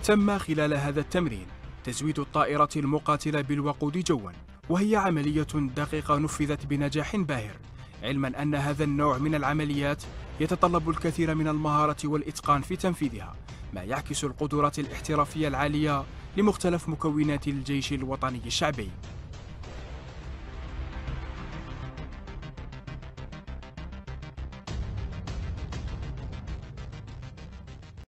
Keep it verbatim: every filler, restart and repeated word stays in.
تم خلال هذا التمرين تزويد الطائرة المقاتلة بالوقود جوا، وهي عملية دقيقة نفذت بنجاح باهر، علما أن هذا النوع من العمليات يتطلب الكثير من المهارة والإتقان في تنفيذها، ما يعكس القدرات الاحترافية العالية لمختلف مكونات الجيش الوطني الشعبي.